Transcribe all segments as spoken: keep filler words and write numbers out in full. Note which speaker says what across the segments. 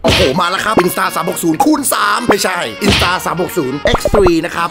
Speaker 1: โอ้โหมาแล้วครับ Insta สามหกศูนย์คูณสามไม่ใช่ Insta สามหกศูนย์ เอ็กซ์ ทรี นะครับ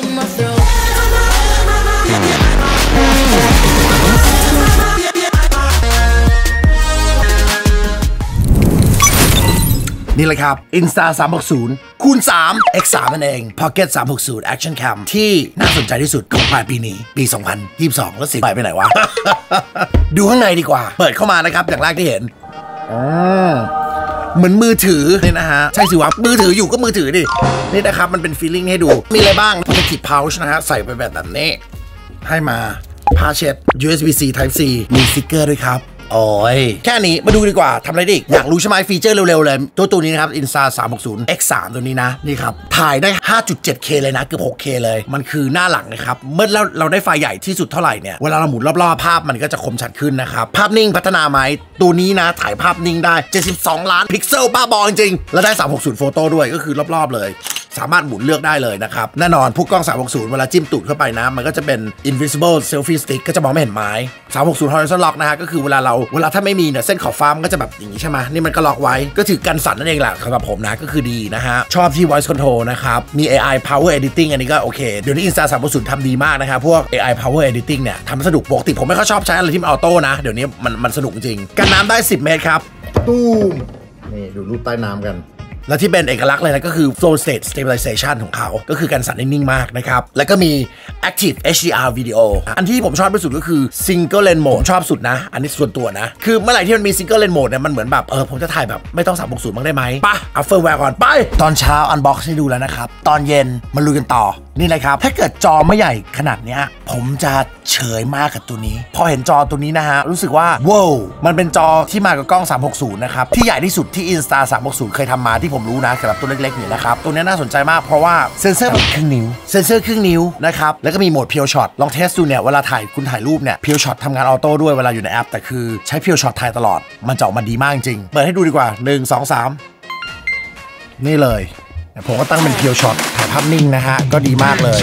Speaker 1: นี่เลยครับ Insta สามหกศูนย์คูณสาม เอ็กซ์ สาม นั่นเอง Pocket สามหกศูนย์ Action Cam ที่น่าสนใจที่สุดของปลายปีนี้ปี สองพันยี่สิบสอง แล้วสิไปไปไหนวะ ดูข้างในดีกว่าเปิดเข้ามานะครับอย่างแรกที่เห็นอ๋อเหมือนมือถือนี่นะฮะใช่สิวะมือถืออยู่ก็มือถือดินี่นะครับมันเป็นฟีลลิ่งให้ดูมีอะไรบ้าง Pocket Pouch นะฮะใส่ไปแบบแบบนี้ให้มาผ้าเช็ด ยู เอส บี ซี Type C มีสติ๊กเกอร์ด้วยครับโอ้ยแค่นี้มาดูดีกว่าทำอะไรดิอยากรู้ใช่ไหมฟีเจอร์เร็วๆเลยตัวตัวนี้นะครับ Insta สามหกศูนย์ เอ็กซ์ สาม ตัวนี้นะนี่ครับถ่ายได้ ห้าจุดเจ็ดเค เลยนะเกือบ หกเค เลยมันคือหน้าหลังนะครับเมื่อเราเราได้ไฟล์ใหญ่ที่สุดเท่าไหร่เนี่ยเวลาเราหมุนรอบๆภาพมันก็จะคมชัดขึ้นนะครับภาพนิ่งพัฒนาไหมตัวนี้นะถ่ายภาพนิ่งได้เจ็ดสิบสองล้านพิกเซลบ้าบอจริงๆแล้วได้สามหกศูนย์โฟโต้ด้วยก็คือรอบๆเลยสามารถหมุนเลือกได้เลยนะครับแน่นอนพวกกล้องสามหกศูนย์เวลาจิ้มตูดเข้าไปนะมันก็จะเป็น invisible selfie stick ก็จะมองไม่เห็นไม้สามหกศูนย์ horizontal lock นะฮะก็คือเวลาเราเวลาถ้าไม่มีเนี่ยเส้นขอบฟ้ามันก็จะแบบอย่างนี้ใช่ไหมนี่มันก็ล็อกไว้ก็ถือกันสั่นนั่นเองแหละสำหรับผมนะก็คือดีนะฮะชอบที่ voice control นะครับมี เอ ไอ power editing อันนี้ก็โอเคเดี๋ยวนี้ Insta สามหกศูนย์ทำดีมากนะครับพวก เอ ไอ power editing เนี่ยทำสนุกปกติผมไม่ค่อยชอบใช้อะไรที่มันออโต้นะเดี๋ยวนี้มันมันสนุกจริงกันน้ำได้สิบเมตรครับตูมนี่ดูรูปใต้น้ำกันและที่เป็นเอกลักษณ์เลยนะก็คือ flow state stabilization ของเขาก็คือการสั่นนิ่งๆมากนะครับแล้วก็มี active เอช ดี อาร์ video อันที่ผมชอบที่สุดก็คือ single lens mode ชอบสุดนะอันนี้ส่วนตัวนะคือเมื่อไหร่ที่มันมี single lens mode เนี่ยมันเหมือนแบบเออผมจะถ่ายแบบไม่ต้องสามหกศูนย์บ้างได้ไหมปะเอาเฟิร์มแวร์ก่อนไปตอนเช้า unbox ให้ดูแล้วนะครับตอนเย็นมาลุยกันต่อนี่เลยครับถ้าเกิดจอไม่ใหญ่ขนาดเนี้ยผมจะเฉยมากกับตัวนี้พอเห็นจอตัวนี้นะฮะรู้สึกว่าว้าวมันเป็นจอที่มากับกล้องสามหกศูนย์นะครับที่ใหญ่ที่สุดที่ Insta สามหกศูนย์เคยทำมาที่ผมรู้นะสำหรับตัวเล็กๆเนี่ยนะครับตัวนี้น่าสนใจมากเพราะว่าเซนเซอร์ครึ่งนิ้วเซนเซอร์ครึ่งนิ้วนะครับแล้วก็มีโหมด Pure Shot ลองเทสดูเนี่ยเวลาถ่ายคุณถ่ายรูปเนี่ย Pure Shot ทำงานออโต้ด้วยเวลาอยู่ในแอปแต่คือใช้ Pure Shot ถ่ายตลอดมันจะออกมาดีมากจริงเปิดให้ดูดีกว่าหนึ่ง สอง สามนี่เลยผมก็ตั้งเป็น Pure Shot ถ่ายภาพนิ่งนะฮะก็ดีมากเลย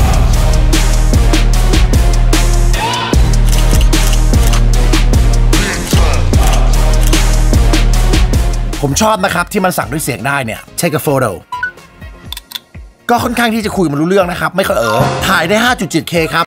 Speaker 1: ผมชอบนะครับที่มันสั่งด้วยเสียงได้เนี่ย Take a photo ก็ค่อนข้างที่จะคุยมันรู้เรื่องนะครับไม่ค่อยเออถ่ายได้ ห้าจุดเจ็ดเค ครับ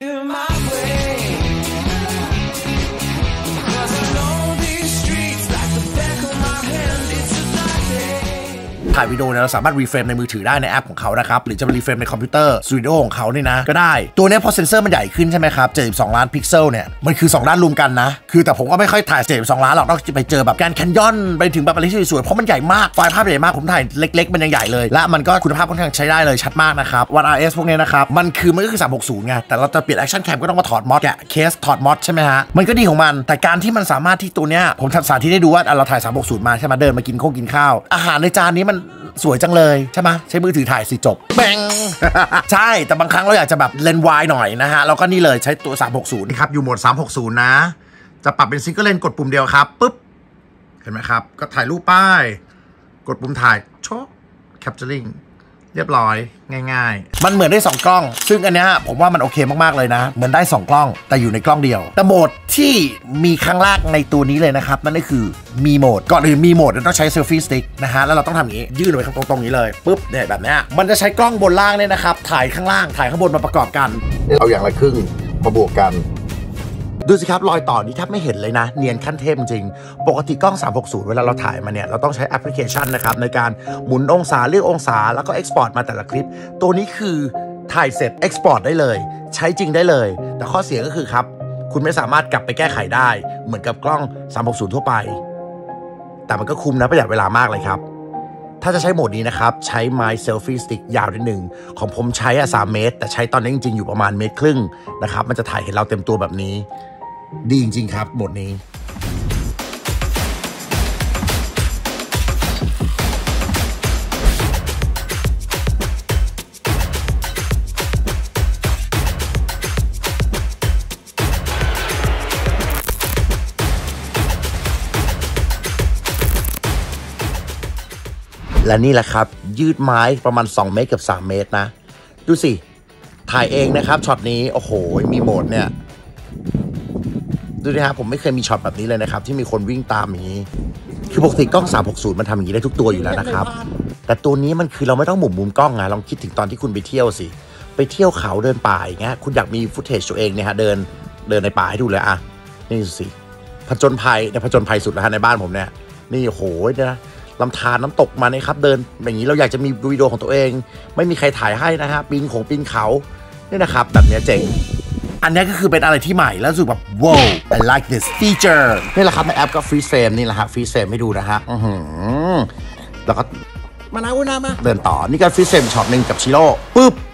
Speaker 1: ถ่ายวิดีโอเนี่ยเราสามารถรีเฟรมในมือถือได้ในแอปของเขานะครับหรือจะรีเฟรมในคอมพิวเตอร์สตูดิโอของเขาเนี่ยนะก็ได้ตัวนี้พอเซนเซอร์มันใหญ่ขึ้นใช่ไหมครับเจ็ดสิบสองล้านพิกเซลเนี่ยมันคือสองด้านรวมกันนะคือแต่ผมก็ไม่ค่อยถ่ายเจ็ดสิบสองล้านหรอกต้องไปเจอแบบการแคนยอนไปถึงแบบอะไรที่สวยๆเพราะมันใหญ่มากไฟล์ภาพใหญ่มากผมถ่ายเล็กๆมันยังใหญ่เลยและมันก็คุณภาพค่อนข้างใช้ได้เลยชัดมากนะครับ วัน อาร์ เอส พวกนี้นะครับมันคือมันก็คือสามหกศูนย์ไงแต่เราจะเปลี่ยนแอคชั่นแคมก็ต้องมาถอดมอดแกะเคสถอดมอดใช่ไหมฮะมันก็ดีของมันแต่การที่มันสามารถที่ตัวเนี้ยผมทำสาธิตให้ดูว่าเราถ่ายสามหกศูนย์มาใช่ไหมเดินมากินข้าวกินข้าวอาหารในจานนี้มันสวยจังเลยใช่ไหมใช้มือถือถ่ายสิจบแบง ใช่แต่บางครั้งเราอยากจะแบบเลนส์วายหน่อยนะฮะเราก็นี่เลยใช้ตัวสามหกศูนย์นี่ครับอยู่โหมดสามหกศูนย์นะจะปรับเป็นซิงเกิลเลนส์กดปุ่มเดียวครับปุ๊บเห็นไหมครับก็ถ่ายรูปป้ายกดปุ่มถ่ายโชว์แคปเจอริงเรียบร้อยง่ายๆมันเหมือนได้สองกล้องซึ่งอันนี้ผมว่ามันโอเคมากๆเลยนะเหมือนได้สองกล้องแต่อยู่ในกล้องเดียวแต่โหมดที่มีครั้งแรกในตัวนี้เลยนะครับนั่นก็คือมีโหมดก่อนอื่นมีโหมดเราต้องใช้เซลฟี่สติ๊กนะฮะแล้วเราต้องทำอย่างนี้ยื่นไว้ตรงๆนี้เลยปุ๊บเนี่ยแบบนี้มันจะใช้กล้องบนล่างเนี่ยนะครับถ่ายข้างล่างถ่ายข้างบนมาประกอบกันเอาอย่างละครึ่งมาบวกกันดูสิครับรอยต่อนี้แทบไม่เห็นเลยนะเนียนขั้นเทพจริงปกติกล้องสามหกศูนย์เวลาเราถ่ายมาเนี่ยเราต้องใช้แอปพลิเคชันนะครับในการหมุนองศาเลือกองศาแล้วก็เอ็กซ์พอร์ตมาแต่ละคลิปตัวนี้คือถ่ายเสร็จเอ็กซ์พอร์ตได้เลยใช้จริงได้เลยแต่ข้อเสียก็คือครับคุณไม่สามารถกลับไปแก้ไขได้เหมือนกับกล้องสามหกศูนย์ทั่วไปแต่มันก็คุ้มนะประหยัดเวลามากเลยครับถ้าจะใช้โหมดนี้นะครับใช้ไม้เซลฟี่สติ๊กยาวนิดหนึ่งของผมใช้อะสามเมตรแต่ใช้ตอนนี้จริงๆอยู่ประมาณเมตรครึ่งนะครับมันจะถ่ายเห็นเราเต็มตัวแบบนี้ดีจริงๆครับบทนี้และนี่แหละครับยืดไม้ประมาณสองเมตรกับสามเมตรนะดูสิถ่ายเองนะครับช็อตนี้โอ้โหมีโหมดเนี่ยดูนะฮะผมไม่เคยมีช็อตแบบนี้เลยนะครับที่มีคนวิ่งตามอย่างนี้คือปกติกล้องสามหกศูนย์มันทำอย่างนี้ได้ทุกตัวอยู่แล้วนะครับแต่ตัวนี้มันคือเราไม่ต้องหมุนมุมกล้องอะลองคิดถึงตอนที่คุณไปเที่ยวสิไปเที่ยวเขาเดินป่าอย่างเงี้ยคุณอยากมีฟุตเทจตัวเองเนี่ยฮะเดินเดินในป่าให้ดูเลยอะนี่สิผจญภัยในผจญภัยสุดแล้วฮะในบ้านผมเนี่ยนี่โหเนี่ยนะลำธารน้ำตกมาเนี่ยครับเดินอย่างนี้เราอยากจะมีวิดีโอของตัวเองไม่มีใครถ่ายให้นะฮะปีนของปีนเขาเนี่ยนะครับแบบนี้เจ๋งอันนี้ก็คือเป็นอะไรที่ใหม่แล้วรู้สึกแบบ wow I like this feature นี่แหละครับในแอปก็ freeze frame นี่แหละฮะ freeze frame ให้ดูนะฮะอือหือแล้วก็มานะวุ้นนะมาเดินต่อนี่ก็ freeze frame ช็อตหนึ่งกับชิโร่ปึ๊บ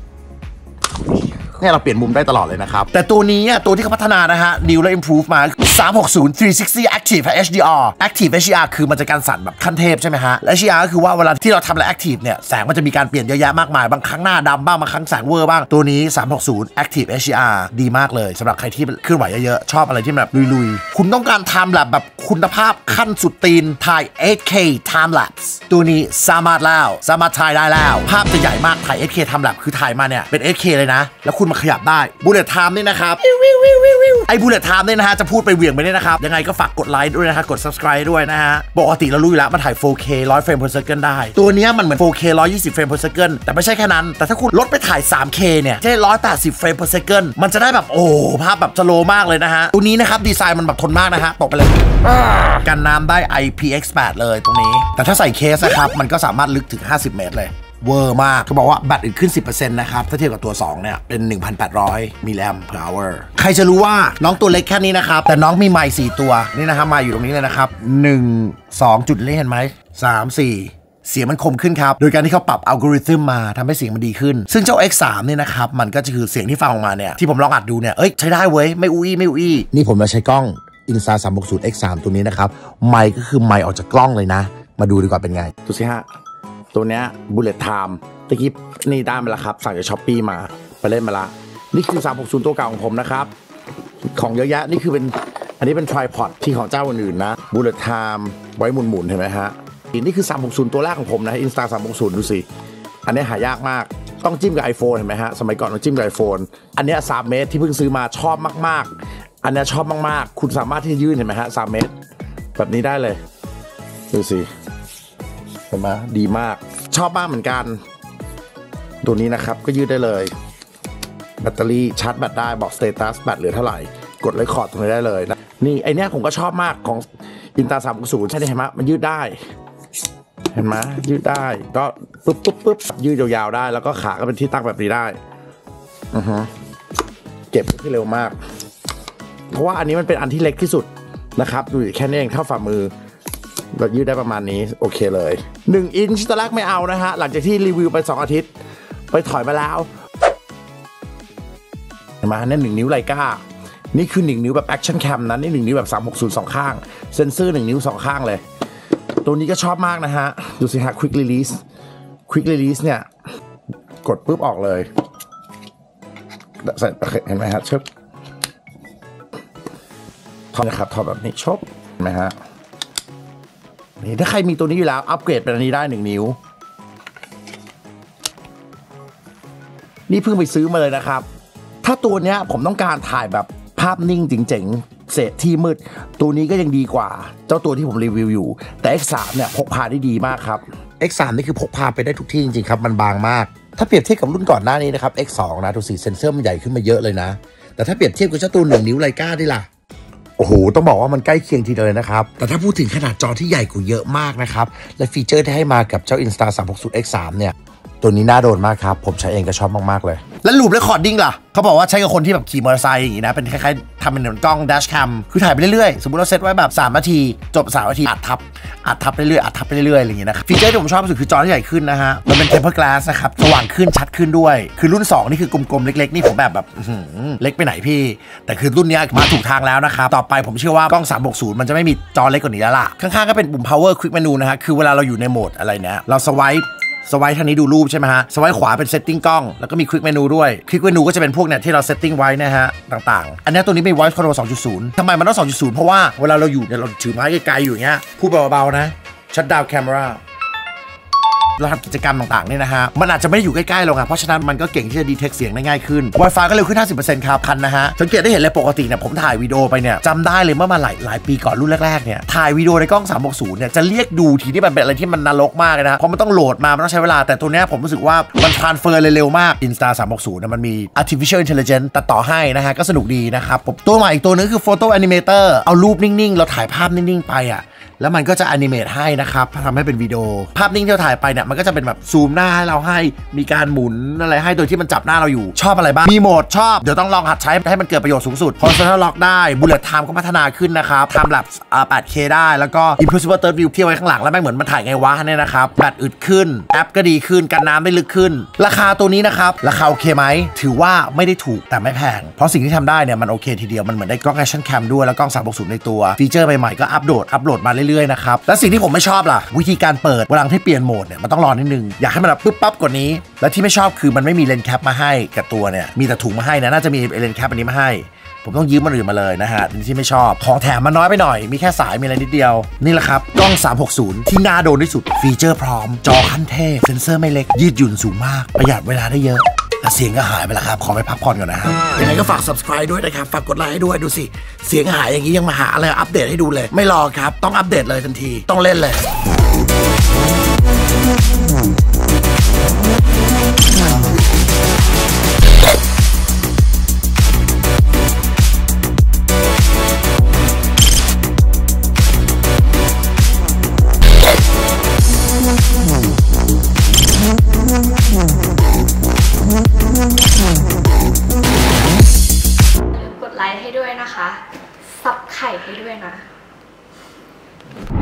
Speaker 1: เนี่ยเราเปลี่ยนมุมได้ตลอดเลยนะครับแต่ตัวนี้ตัวที่เขาพัฒนานะฮะ new และ improve มาสามหกศูนย์ สามหกศูนย์ active และ เอช ดี อาร์ active เอช ดี อาร์ คือมันจะการสั่นแบบขั้นเทพใช่ไหมฮะ เอช ดี อาร์ ก็คือว่าเวลาที่เราทำอะไร active เนี่ยแสงมันจะมีการเปลี่ยนเยอะแยะมากมายบางครั้งหน้าดำบ้างบางครั้งแสงเวอร์บ้างตัวนี้สามหกศูนย์ active เอช ดี อาร์ ดีมากเลยสำหรับใครที่เคลื่อนไหวเยอะๆชอบอะไรที่แบบลุยๆคุณต้องการ time lapse แบบคุณภาพขั้นสุดตีนถ่าย เอ เค time lapse ตัวนี้สามารถแล้วสามารถถ่ายได้แล้วภาพจะใหญ่มากถ่าย เอ เค time lapse คือถ่ายมาเนี่ยเป็น เอ เค เลยนะแล้วคุณมาขยับได้บูเลตไทม์นี่นะครับไอ้บูเลตไทม์นี่นะฮะจะพูดไปเหวี่ยงไปเนี่ยนะครับยังไงก็ฝากกดไลค์ด้วยนะฮะกด subscribe ด้วยนะฮะปกติเรารู้อยู่แล้วมันถ่าย โฟร์เค หนึ่งร้อยเฟรม per second ได้ตัวนี้มันเหมือน โฟร์เค หนึ่งร้อยยี่สิบเฟรม per second แต่ไม่ใช่แค่นั้นแต่ถ้าคุณลดไปถ่าย ทรีเค เนี่ยจะได้หนึ่งร้อยแปดสิบเฟรม per second มันจะได้แบบโอ้ภาพแบบสโลว์มากเลยนะฮะตัวนี้นะครับดีไซน์มันแบบทนมากนะฮะตกไปเลยกันน้ำได้ ไอ พี เอ็กซ์ แปด เลยตรงนี้แต่ถ้าใส่เคสนะครับมันก็สามารถลึกถึงห้าสิบเมตรเลยเวอร์มากเขาบอกว่าแบตอื่นขึ้น สิบเปอร์เซ็นต์ นะครับถ้าเทียบกับตัวสองเนี่ยเป็น หนึ่งพันแปดร้อย มิลลิแอมป์ per hour ใครจะรู้ว่าน้องตัวเล็กแค่นี้นะครับแต่น้องมีไมค์สี่ตัวนี่นะครับไมค์อยู่ตรงนี้เลยนะครับหนึ่ง สองจุดเห็นไหมสาม สี่เสียงมันคมขึ้นครับโดยการที่เขาปรับอัลกอริทึมมาทำให้เสียงมันดีขึ้นซึ่งเจ้า เอ็กซ์ ทรี เนี่ยนะครับมันก็จะคือเสียงที่ฟังออกมาเนี่ยที่ผมลองอัดดูเนี่ยเอ้ยใช้ได้เว้ยไม่อุ้ยไม่อุ้ยนี่ผมมาใช้กล้อง Insta สามหกศูนย์ เอ็กซ์ ทรี ตัวนี้นะครับไมค์ก็คือไมค์ออกจากกล้องเลยนะมาดูดีกว่าเป็นไงดูสิฮะตัวเนี้ย bullet time ตะกี้นี่ได้มาแล้วครับสั่งจากช้อปปี้มาไปเล่นมาละนี่คือสามหกศูนย์ตัวเก่าของผมนะครับของเยอะแยะนี่คือเป็นอันนี้เป็น tripod ที่ของเจ้าอื่นๆนะ bullet time ไว้หมุนๆเห็นไหมฮะนี่คือสามหกศูนย์ตัวแรกของผมนะ Insta สามหกศูนย์ดูสิอันนี้หายากมากต้องจิ้มกับ iPhone เห็นไหมฮะสมัยก่อนต้องจิ้มกับ iPhone อันนี้สามเมตรที่เพิ่งซื้อมาชอบมากๆอันนี้ชอบมากๆคุณสามารถที่จะยื่นเห็นไหมฮะสามเมตรแบบนี้ได้เลยดูสิเห็นไหมดีมากชอบมากเหมือนกันตัวนี้นะครับก็ยืดได้เลยแบตเตอรี่ชาร์จแบตได้บอกสเตตัสแบตเหลือเท่าไหร่กดเรคคอร์ดตรงนี้ได้เลยนะนี่ไอเนี้ยผมก็ชอบมากของ Insta สามหกศูนย์ใช่ไหมเห็นไหมมันยืดได้เห็นไหมยืดได้ก็ปุ๊บปุ๊บปุ๊บยืดยาวๆได้แล้วก็ขาก็เป็นที่ตั้งแบบนี้ได้อือฮะเก็บที่เร็วมากเพราะว่าอันนี้มันเป็นอันที่เล็กที่สุดนะครับดูแค่นี้เองเท่าฝ่ามือเรายืดได้ประมาณนี้โอเคเลยหนึ่งอินช์ตอนแรกไม่เอานะฮะหลังจากที่รีวิวไปสองอาทิตย์ไปถอยมาแล้วมานั่นหนึ่งนิ้วไลกานี่คือหนึ่งนิ้วแบบแอคชั่นแคมนะนี่หนึ่งนิ้วแบบสามหกศูนย์สองข้างเซนเซอร์หนึ่งนิ้วสองข้างเลยตัวนี้ก็ชอบมากนะฮะดูสิฮะ Quick Release Quick Release เนี่ยกดปุ๊บออกเลยเห็นไหมฮะชบทอนะครับทอแบบนี้ชบเห็นไหมฮะนี่ถ้าใครมีตัวนี้อยู่แล้วอัปเกรดเป็นอันนี้ได้หนึ่งนิ้วนี่เพิ่งไปซื้อมาเลยนะครับถ้าตัวเนี้ยผมต้องการถ่ายแบบภาพนิ่งจริงๆเศษที่มืดตัวนี้ก็ยังดีกว่าเจ้าตัวที่ผมรีวิวอยู่แต่ เอ็กซ์ ทรี เนี่ยพกพาได้ดีมากครับ เอ็กซ์ ทรี นี่คือพกพาไปได้ทุกที่จริงๆครับมันบางมากถ้าเปรียบเทียบกับรุ่นก่อนหน้านี้นะครับ เอ็กซ์ ทู นะดูสิเซนเซอร์มันใหญ่ขึ้นมาเยอะเลยนะแต่ถ้าเปรียบเทียบกับเจ้าตัวหนึ่งนิ้วไลกาดิล่ะโอ้โหต้องบอกว่ามันใกล้เคียงทีเดียวเลยนะครับแต่ถ้าพูดถึงขนาดจอที่ใหญ่กว่าเยอะมากนะครับและฟีเจอร์ที่ให้มากับเจ้า Insta สามหกศูนย์ เอ็กซ์ ทรี เนี่ยตัวนี้น่าโดนมากครับผมใช้เองก็ชอบมากๆเลยแล้วลูปเรคคอร์ดดิ้งล่ะเขาบอกว่าใช้กับคนที่แบบขี่มอเตอร์ไซค์อย่างนี้นะเป็นคล้ายๆทำเป็นเหมือนกล้องแดชแคมคือถ่ายไปเรื่อยๆสมมติเราเซตไว้แบบสามนาทีจบสามนาทีอัดทับอัดทับไปเรื่อยอัดทับไปเรื่อยอะไรอย่างเงี้ยนะครับฟีเจอร์ที่ผมชอบที่สุดคือจอที่ใหญ่ขึ้นนะฮะมันเป็น Tempered Glass นะครับสว่างขึ้นชัดขึ้นด้วยคือรุ่นสองนี่คือกลมๆเล็กๆนี่ผมแบบแบบเล็กไปไหนพี่แต่คือรุ่นนี้มาถูกทางแล้วนะครับต่อไปผมเชื่อว่ากล้องสามหกศูนย์มันจะไม่มีจอเล็กกว่านี้แล้วล่ะข้างๆก็เป็นปุ่ม power quick menu นะฮะคือเวลาเราอยู่ในโหมดอะไรเนี้ยเราสไวป์สไวป์ทางนี้ดูรูปใช่ไหมฮะสไวป์ขวาเป็นเซตติ้งกล้องแล้วก็มีควิกเมนูด้วยควิกเมนูก็จะเป็นพวกเนี่ยที่เราเซตติ้งไว้นะฮะต่างๆอันนี้ตัวนี้เป็น voice control สองจุดศูนย์ ทำไมมันต้อง สองจุดศูนย์ เพราะว่าเวลาเราอยู่เนี่ยเราถือไม้ไกลๆอยู่เงี้ยพูดเบาๆนะ shut down camera เราทำกิจกรรมต่างๆเนี่ยนะฮะมันอาจจะไม่ได้อยู่ใกล้ๆเราไงเพราะฉะนั้นมันก็เก่งที่จะดีเทคเสียงได้ง่ายขึ้น Wi-Fi ก็เร็วขึ้น ห้าสิบเปอร์เซ็นต์ ครับคันนะฮะสังเกตได้เห็นเลยปกติเนี่ยผมถ่ายวิดีโอไปเนี่ยจำได้เลยเมื่อมาหลายหลายปีก่อนรุ่นแรกๆเนี่ยถ่ายวิดีโอในกล้องสามหกศูนย์เนี่ยจะเรียกดูทีที่มันเป็นอะไรที่มันนรกมากเลยนะเพราะมันต้องโหลดมามันต้องใช้เวลาแต่ตัวเนี้ยผมรู้สึกว่ามันทรานสเฟอร์เร็วมาก Insta สามหกศูนย์มันมี artificial intelligence ตัดต่อให้นะฮะก็สนุกดีนะครับตัวใหม่อีกตัวนึงคือ photo animator เอารูปนิ่งๆเราถ่ายภาพนิ่งๆไปอ่ะแล้วมันก็จะแอนิเมตให้นะครับทำให้เป็นวิดีโอภาพนิ่งที่เราถ่ายไปเนี่ยมันก็จะเป็นแบบซูมหน้าให้เราให้มีการหมุนอะไรให้โดยที่มันจับหน้าเราอยู่ชอบอะไรบ้างมีโหมดชอบเดี๋ยวต้องลองหัดใช้ให้มันเกิดประโยชน์สูงสุด Horizontal Lock ได้ Bullet Time ก็พัฒนาขึ้นนะครับทำแบบ แปดเค ได้แล้วก็ Impossible Third View ที่ไว้ข้างหลังแล้วแม่งเหมือนมันถ่ายไงวะเนี่ยนะครับแบตอึดขึ้นแอปก็ดีขึ้นกันน้ำได้ลึกขึ้นราคาตัวนี้นะครับราคาโอเคไหมถือว่าไม่ได้ถูกแต่ไม่แพงเพราะสิ่งที่ทำได้เนี่ยมันโอเคทีเดียวมันเหมือนได้กล้อง Action Cam ด้วยแล้วกล้องสามหกศูนย์ในตัวฟีเจอร์ใหม่ๆก็อัปโหลดอัปโหลดมาเรื่อยๆนะครับและสิ่งที่ผมไม่ชอบล่ะวิธีการเปิดเวลาที่เปลี่ยนโหมดเนี่ยมันต้องรอนิดนึงอยากให้มันแบบปึ๊บปั๊บกว่านี้และที่ไม่ชอบคือมันไม่มีเลนส์แคปมาให้กับตัวเนี่ยมีแต่ถุงมาให้นะน่าจะมีเลนส์แคปอันนี้มาให้ผมต้องยืมมันอื่นมาเลยนะฮะที่ไม่ชอบของแถมมันน้อยไปหน่อยมีแค่สายมีอะไรนิดเดียวนี่แหละครับกล้องสามหกศูนย์ที่น่าโดนที่สุดฟีเจอร์พร้อมจอขั้นเทพเซ็นเซอร์ไม่เล็กยืดหยุ่นสูงมากประหยัดเวลาได้เยอะแต่เสียงก็หายไปแล้วครับขอไปพักผ่อนก่อนนะครับยังไงก็ฝาก subscribe ด้วยนะครับฝากกดไลค์ให้ด้วยดูสิเสียงหายอย่างนี้ยังมาหาอะไรอัปเดตให้ดูเลยไม่รอครับต้องอัปเดตเลยทันทีต้องเล่นเลย
Speaker 2: กดไลค์ให้ด้วยนะคะซับไข่ให้ด้วยนะ